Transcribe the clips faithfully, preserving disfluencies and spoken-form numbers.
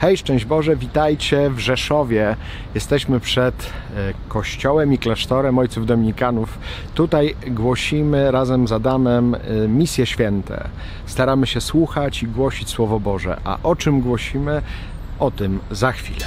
Hej, szczęść Boże, witajcie w Rzeszowie. Jesteśmy przed kościołem i klasztorem ojców dominikanów. Tutaj głosimy razem z Adamem misje święte. Staramy się słuchać i głosić Słowo Boże. A o czym głosimy? O tym za chwilę.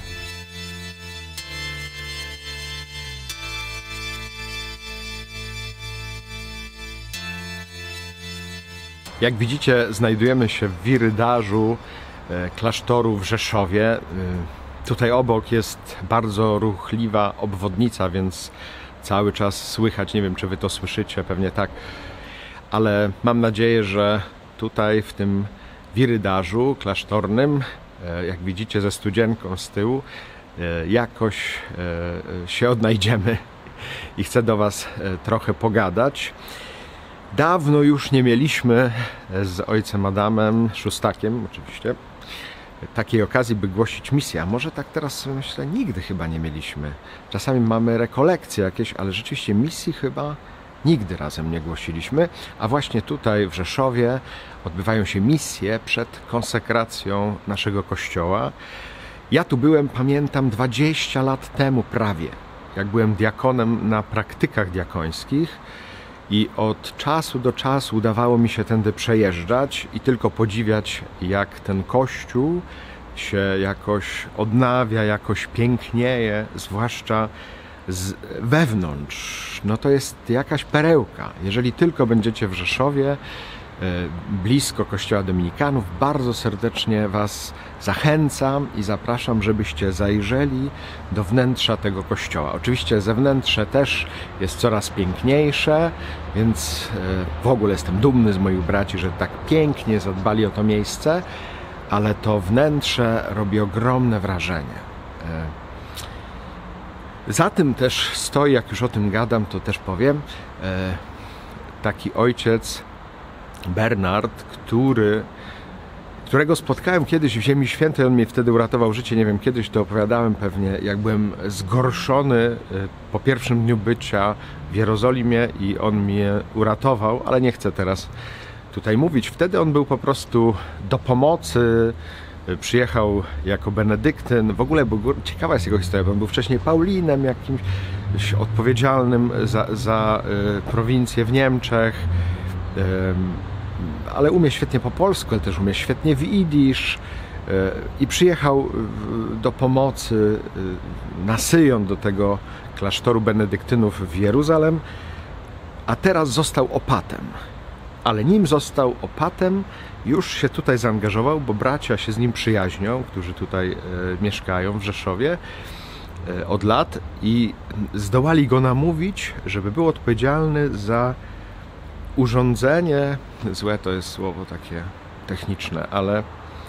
Jak widzicie, znajdujemy się w wirydarzu klasztoru w Rzeszowie. Tutaj obok jest bardzo ruchliwa obwodnica, więc cały czas słychać, nie wiem czy wy to słyszycie, pewnie tak, ale mam nadzieję, że tutaj w tym wirydarzu klasztornym, jak widzicie ze studzienką z tyłu, jakoś się odnajdziemy i chcę do was trochę pogadać. Dawno już nie mieliśmy z ojcem Adamem, Szóstakiem oczywiście, takiej okazji, by głosić misję. A może tak teraz myślę, nigdy chyba nie mieliśmy. Czasami mamy rekolekcje jakieś, ale rzeczywiście misji chyba nigdy razem nie głosiliśmy. A właśnie tutaj w Rzeszowie odbywają się misje przed konsekracją naszego kościoła. Ja tu byłem, pamiętam, dwadzieścia lat temu prawie, jak byłem diakonem na praktykach diakońskich. I od czasu do czasu udawało mi się tędy przejeżdżać i tylko podziwiać, jak ten kościół się jakoś odnawia, jakoś pięknieje, zwłaszcza z wewnątrz. No to jest jakaś perełka. Jeżeli tylko będziecie w Rzeszowie, blisko kościoła dominikanów, bardzo serdecznie was zachęcam i zapraszam, żebyście zajrzeli do wnętrza tego kościoła. Oczywiście zewnętrzne też jest coraz piękniejsze, więc w ogóle jestem dumny z moich braci, że tak pięknie zadbali o to miejsce, ale to wnętrze robi ogromne wrażenie. Za tym też stoi, jak już o tym gadam, to też powiem, taki ojciec Bernard, który, którego spotkałem kiedyś w Ziemi Świętej. On mi wtedy uratował życie, nie wiem, kiedyś to opowiadałem pewnie, jak byłem zgorszony po pierwszym dniu bycia w Jerozolimie i on mnie uratował, ale nie chcę teraz tutaj mówić. Wtedy on był po prostu do pomocy, przyjechał jako benedyktyn. W ogóle był, ciekawa jest jego historia, bo on był wcześniej Paulinem, jakimś odpowiedzialnym za, za y, prowincję w Niemczech. Ale umie świetnie po polsku, ale też umie świetnie w jidysz i przyjechał do pomocy na Syjon, do tego klasztoru benedyktynów w Jeruzalem, a teraz został opatem. Ale nim został opatem, już się tutaj zaangażował, bo bracia się z nim przyjaźnią, którzy tutaj mieszkają w Rzeszowie od lat i zdołali go namówić, żeby był odpowiedzialny za urządzenie, złe to jest słowo takie techniczne, ale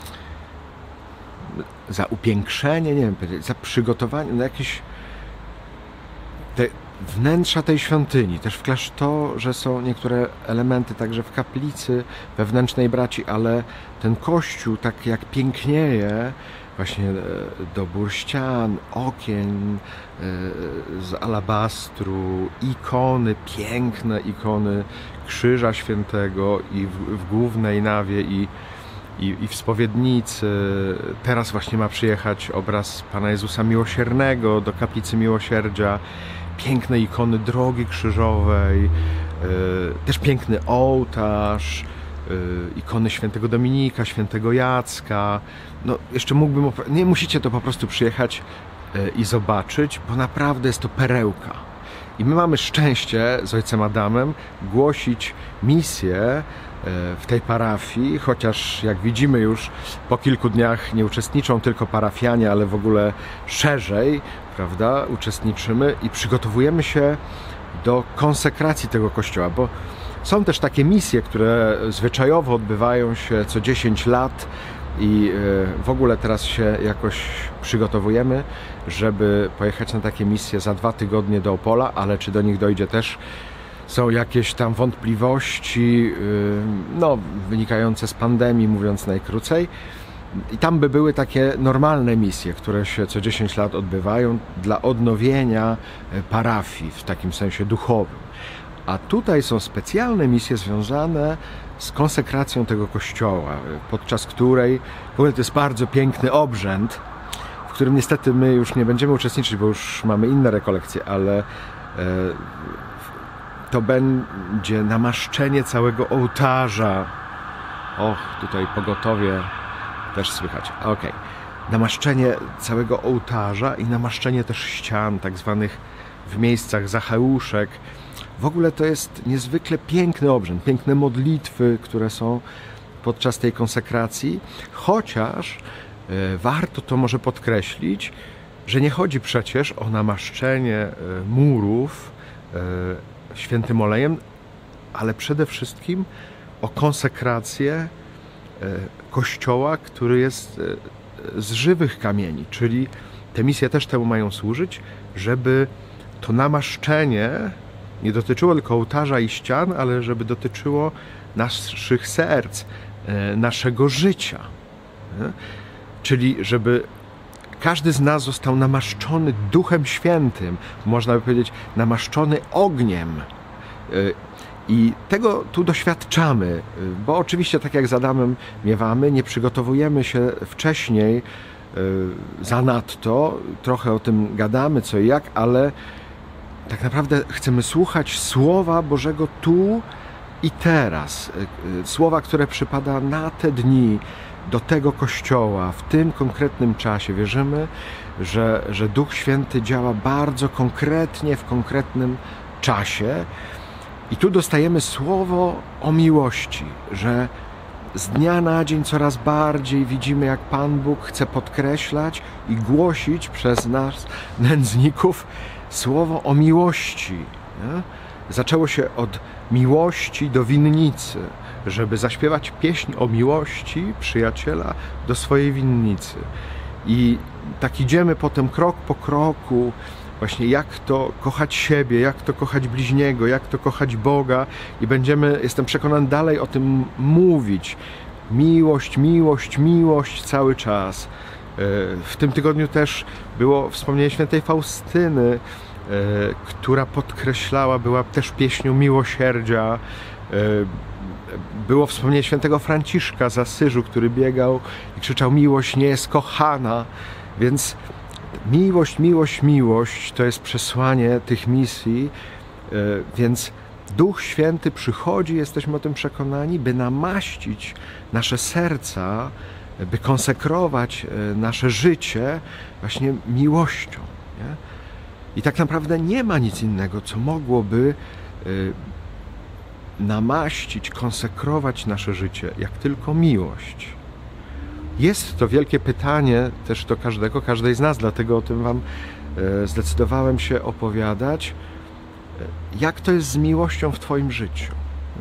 za upiększenie, nie wiem, za przygotowanie, no jakieś te wnętrza tej świątyni. Też w klasztorze są niektóre elementy, także w kaplicy wewnętrznej braci, ale ten kościół tak jak pięknieje, właśnie dobór ścian, okien z alabastru, ikony, piękne ikony Krzyża Świętego i w, w głównej nawie i, i, i w spowiednicy. Teraz właśnie ma przyjechać obraz Pana Jezusa Miłosiernego do Kaplicy Miłosierdzia. Piękne ikony Drogi Krzyżowej, też piękny ołtarz, ikony Świętego Dominika, Świętego Jacka. No, jeszcze mógłbym... Nie musicie to po prostu przyjechać i zobaczyć, bo naprawdę jest to perełka. I my mamy szczęście z ojcem Adamem głosić misję w tej parafii, chociaż jak widzimy już po kilku dniach nie uczestniczą tylko parafianie, ale w ogóle szerzej, prawda, uczestniczymy i przygotowujemy się do konsekracji tego kościoła, bo są też takie misje, które zwyczajowo odbywają się co dziesięć lat i w ogóle teraz się jakoś przygotowujemy, żeby pojechać na takie misje za dwa tygodnie do Opola, ale czy do nich dojdzie też są jakieś tam wątpliwości, no, wynikające z pandemii, mówiąc najkrócej. I tam by były takie normalne misje, które się co dziesięć lat odbywają dla odnowienia parafii w takim sensie duchowym. A tutaj są specjalne misje związane z konsekracją tego kościoła, podczas której w ogóle to jest bardzo piękny obrzęd, w którym niestety my już nie będziemy uczestniczyć, bo już mamy inne rekolekcje, ale to będzie namaszczenie całego ołtarza. Och, tutaj pogotowie też słychać. Okej. Okay. Namaszczenie całego ołtarza i namaszczenie też ścian, tak zwanych w miejscach zacheuszek. W ogóle to jest niezwykle piękny obrzęd, piękne modlitwy, które są podczas tej konsekracji, chociaż e, warto to może podkreślić, że nie chodzi przecież o namaszczenie e, murów e, świętym olejem, ale przede wszystkim o konsekrację e, kościoła, który jest e, z żywych kamieni, czyli te misje też temu mają służyć, żeby to namaszczenie nie dotyczyło tylko ołtarza i ścian, ale żeby dotyczyło naszych serc, naszego życia. Czyli żeby każdy z nas został namaszczony Duchem Świętym, można by powiedzieć namaszczony ogniem. I tego tu doświadczamy, bo oczywiście tak jak z Adamem miewamy, nie przygotowujemy się wcześniej zanadto, trochę o tym gadamy co i jak, ale tak naprawdę chcemy słuchać Słowa Bożego tu i teraz. Słowa, które przypada na te dni, do tego Kościoła, w tym konkretnym czasie. Wierzymy, że, że Duch Święty działa bardzo konkretnie, w konkretnym czasie. I tu dostajemy słowo o miłości, że z dnia na dzień coraz bardziej widzimy, jak Pan Bóg chce podkreślać i głosić przez nas, nędzników, słowo o miłości. Nie? Zaczęło się od miłości do winnicy, żeby zaśpiewać pieśń o miłości przyjaciela do swojej winnicy. I tak idziemy potem krok po kroku, właśnie jak to kochać siebie, jak to kochać bliźniego, jak to kochać Boga i będziemy, jestem przekonany, dalej o tym mówić. Miłość, miłość, miłość cały czas. W tym tygodniu też było wspomnienie świętej Faustyny, która podkreślała, była też pieśnią miłosierdzia. Było wspomnienie świętego Franciszka z Asyżu, który biegał i krzyczał: miłość nie jest kochana. Więc miłość, miłość, miłość to jest przesłanie tych misji, więc Duch Święty przychodzi, jesteśmy o tym przekonani, by namaścić nasze serca, by konsekrować nasze życie właśnie miłością. Nie? I tak naprawdę nie ma nic innego, co mogłoby namaścić, konsekrować nasze życie, jak tylko miłość. Jest to wielkie pytanie też do każdego, każdej z nas, dlatego o tym Wam zdecydowałem się opowiadać. Jak to jest z miłością w Twoim życiu?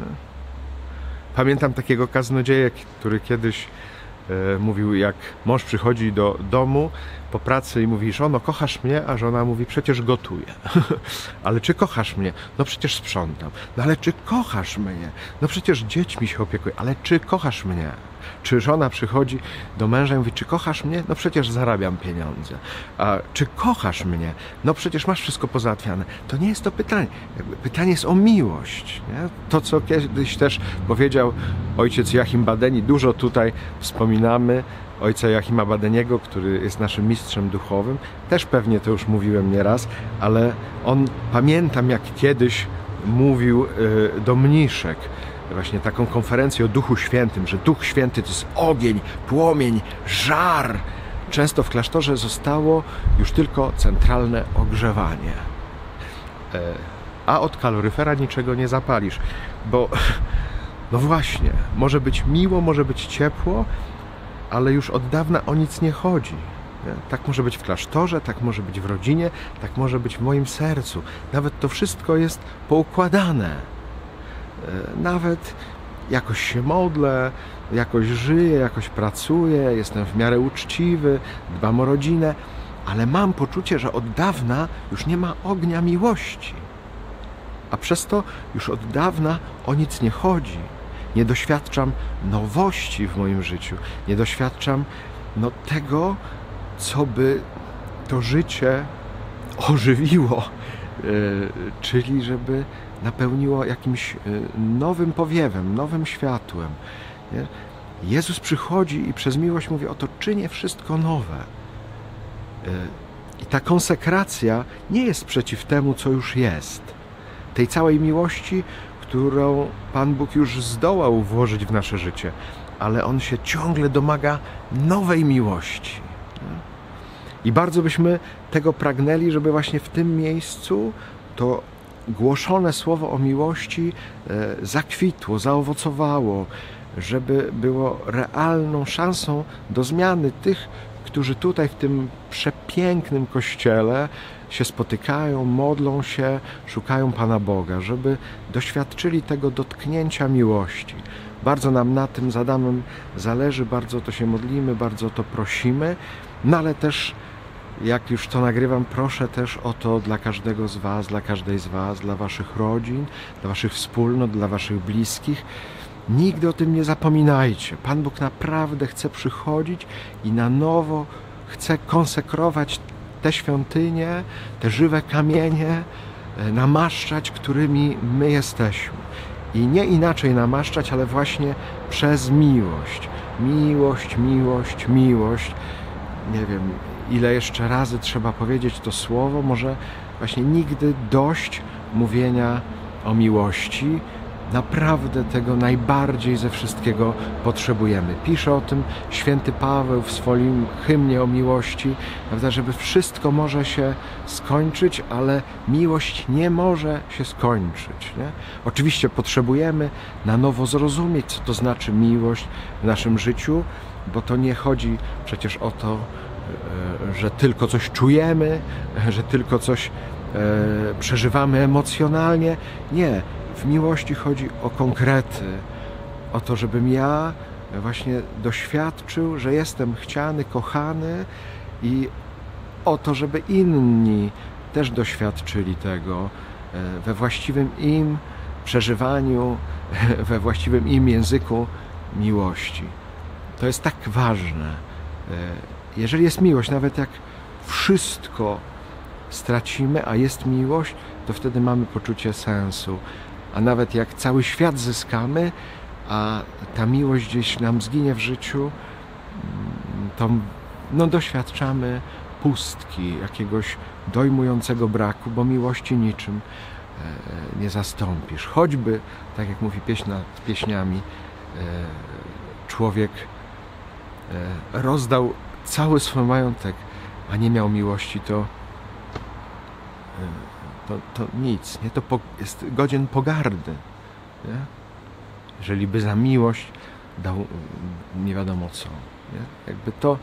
Pamiętam takiego kaznodzieję, który kiedyś mówił, jak mąż przychodzi do domu po pracy i mówi: żono, kochasz mnie? A żona mówi: przecież gotuję. Ale czy kochasz mnie? No przecież sprzątam. No ale czy kochasz mnie? No przecież dziećmi się opiekuję. Ale czy kochasz mnie? Czy żona przychodzi do męża i mówi: czy kochasz mnie? No przecież zarabiam pieniądze. A czy kochasz mnie? No przecież masz wszystko pozałatwiane. To nie jest to pytanie. Pytanie jest o miłość. Nie? To, co kiedyś też powiedział ojciec Joachim Badeni, dużo tutaj wspominamy ojca Joachima Badeniego, który jest naszym mistrzem duchowym. Też pewnie to już mówiłem nieraz, ale on, pamiętam, jak kiedyś mówił do mniszek, właśnie taką konferencję o Duchu Świętym, że Duch Święty to jest ogień, płomień, żar. Często w klasztorze zostało już tylko centralne ogrzewanie. A od kaloryfera niczego nie zapalisz, bo no właśnie, może być miło, może być ciepło, ale już od dawna o nic nie chodzi. Nie? Tak może być w klasztorze, tak może być w rodzinie, tak może być w moim sercu. Nawet to wszystko jest poukładane. Nawet jakoś się modlę, jakoś żyję, jakoś pracuję, jestem w miarę uczciwy, dbam o rodzinę, ale mam poczucie, że od dawna już nie ma ognia miłości. A przez to już od dawna o nic nie chodzi. Nie doświadczam nowości w moim życiu. Nie doświadczam no, tego, co by to życie ożywiło. Yy, czyli żeby napełniło jakimś nowym powiewem, nowym światłem. Nie? Jezus przychodzi i przez miłość mówi: oto czynię wszystko nowe. I ta konsekracja nie jest przeciw temu, co już jest. Tej całej miłości, którą Pan Bóg już zdołał włożyć w nasze życie, ale On się ciągle domaga nowej miłości. I bardzo byśmy tego pragnęli, żeby właśnie w tym miejscu to głoszone słowo o miłości zakwitło, zaowocowało, żeby było realną szansą do zmiany tych, którzy tutaj w tym przepięknym kościele się spotykają, modlą się, szukają Pana Boga, żeby doświadczyli tego dotknięcia miłości. Bardzo nam na tym z Adamem zależy, bardzo to się modlimy, bardzo to prosimy, no ale też, jak już to nagrywam, proszę też o to dla każdego z Was, dla każdej z Was, dla Waszych rodzin, dla Waszych wspólnot, dla Waszych bliskich. Nigdy o tym nie zapominajcie. Pan Bóg naprawdę chce przychodzić i na nowo chce konsekrować te świątynie, te żywe kamienie, namaszczać, którymi my jesteśmy. I nie inaczej namaszczać, ale właśnie przez miłość. Miłość, miłość, miłość. Nie wiem, ile jeszcze razy trzeba powiedzieć to słowo. Może właśnie nigdy dość mówienia o miłości. Naprawdę tego najbardziej ze wszystkiego potrzebujemy. Pisze o tym święty Paweł w swoim hymnie o miłości, prawda, żeby wszystko może się skończyć, ale miłość nie może się skończyć. Nie? Oczywiście potrzebujemy na nowo zrozumieć, co to znaczy miłość w naszym życiu, bo to nie chodzi przecież o to, że tylko coś czujemy, że tylko coś przeżywamy emocjonalnie. Nie. W miłości chodzi o konkrety, o to, żebym ja właśnie doświadczył, że jestem chciany, kochany, i o to, żeby inni też doświadczyli tego we właściwym im przeżywaniu, we właściwym im języku miłości. To jest tak ważne. Jeżeli jest miłość, nawet jak wszystko stracimy, a jest miłość, to wtedy mamy poczucie sensu. A nawet jak cały świat zyskamy, a ta miłość gdzieś nam zginie w życiu, to no, doświadczamy pustki, jakiegoś dojmującego braku, bo miłości niczym nie zastąpisz. Choćby, tak jak mówi pieśń nad pieśniami, człowiek rozdał cały swój majątek, a nie miał miłości, to To, to nic, nie? To po, jest godzien pogardy. Nie? Jeżeli by za miłość dał nie wiadomo co. Nie? Jakby to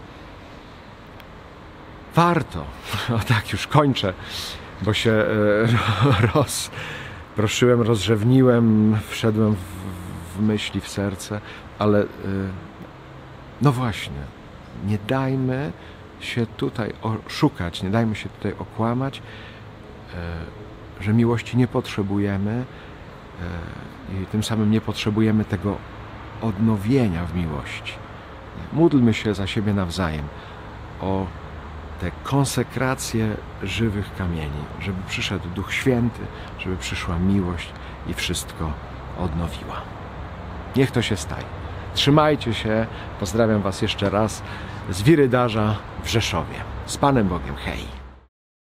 warto. O tak, już kończę, bo się e, rozproszyłem, rozrzewniłem, wszedłem w, w myśli, w serce, ale e, no właśnie, nie dajmy się tutaj oszukać, nie dajmy się tutaj okłamać, że miłości nie potrzebujemy i tym samym nie potrzebujemy tego odnowienia w miłości. Módlmy się za siebie nawzajem o tę konsekrację żywych kamieni, żeby przyszedł Duch Święty, żeby przyszła miłość i wszystko odnowiła. Niech to się staje. Trzymajcie się, pozdrawiam Was jeszcze raz z Wirydarza w Rzeszowie. Z Panem Bogiem, hej!